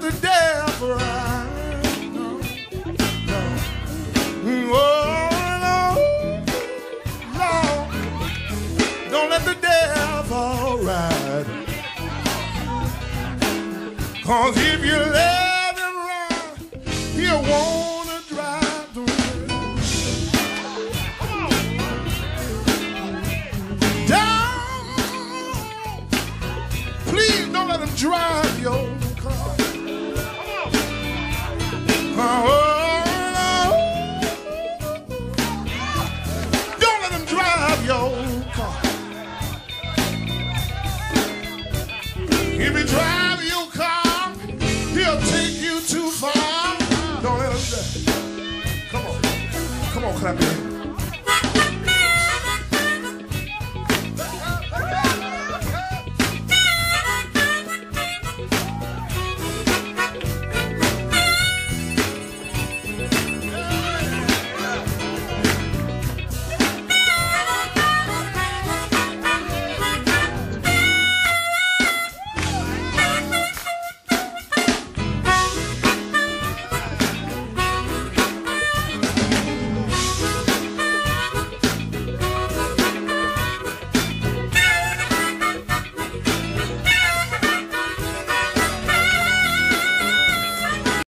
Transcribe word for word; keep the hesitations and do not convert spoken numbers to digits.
the devil ride. No, no. Oh, no, no. Don't let the devil ride. 'Cause if you let him ride, he'll wanna drive the down. Please don't let him drive your car. Oh, don't let him drive your car. If he drive your car, he'll take you too far. Don't let him drive. Come on, come on, clap your hands.